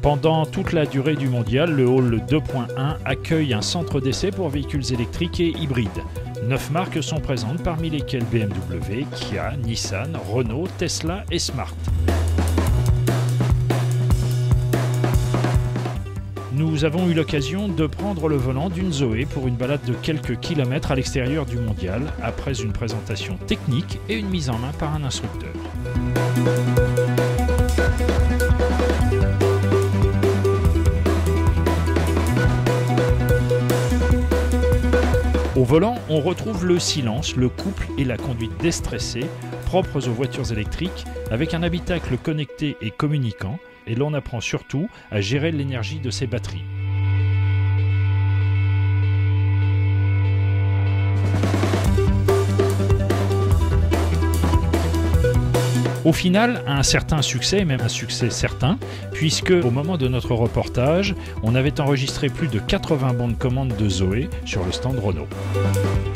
Pendant toute la durée du mondial, le Hall 2.1 accueille un centre d'essai pour véhicules électriques et hybrides. 9 marques sont présentes, parmi lesquelles BMW, Kia, Nissan, Renault, Tesla et Smart. Nous avons eu l'occasion de prendre le volant d'une Zoé pour une balade de quelques kilomètres à l'extérieur du mondial, après une présentation technique et une mise en main par un instructeur. Au volant, on retrouve le silence, le couple et la conduite déstressée, propres aux voitures électriques, avec un habitacle connecté et communicant, et l'on apprend surtout à gérer l'énergie de ses batteries. Au final, un certain succès, et même un succès certain, puisque au moment de notre reportage, on avait enregistré plus de 80 bons de commande de Zoé sur le stand Renault.